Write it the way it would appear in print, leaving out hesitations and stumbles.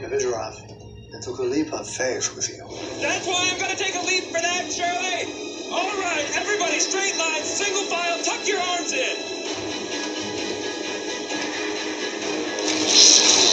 individual and took a leap of faith with you. That's why I'm gonna take a leap for that, Shirley! All right, everybody, straight line, single file, tuck your arms in!